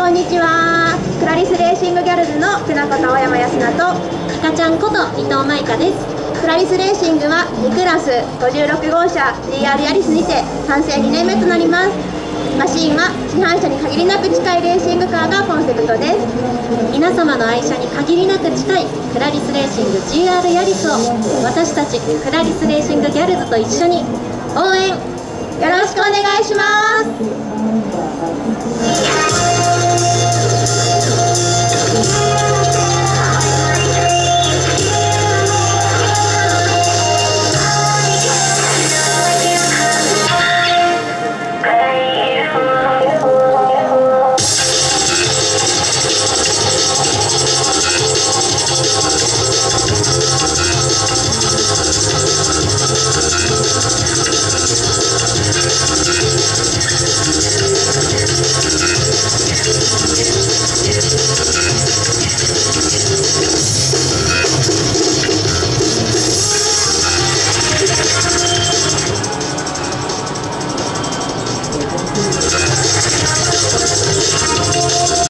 こんにちは。クラリスレーシングギャルズの船子と青山康菜とかちゃんこと伊藤舞香です。 クラリスレーシングは2クラス56号車 GR ヤリスにて完成2年目となります。マシンは市販車に限りなく近いレーシングカーがコンセプトです。 皆様の愛車に限りなく近いクラリスレーシング GR ヤリスを私たちクラリスレーシングギャルズと一緒に応援よろしくお願いします。